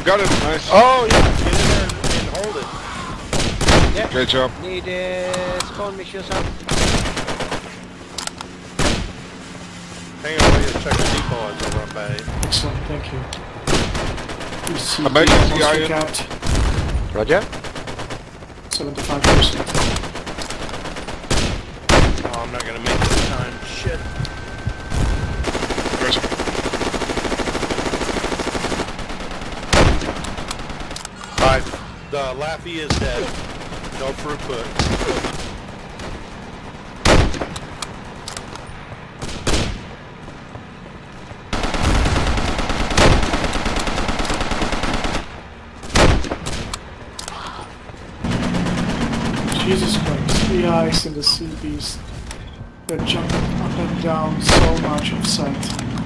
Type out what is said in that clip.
Got it, nice. Oh yeah, get in there and hold it. Yeah. Great job. Need spawn missions up. Hang on, while you check the depot as I run by. Excellent, thank you. Emergency iron. out. Roger. 75%. Oh, I'm not gonna make it in time. Shit. Roger. Alright, the Laffy is dead. No throughput. Jesus Christ, the ice and the sea beast. They're jumping up and down so much off sight.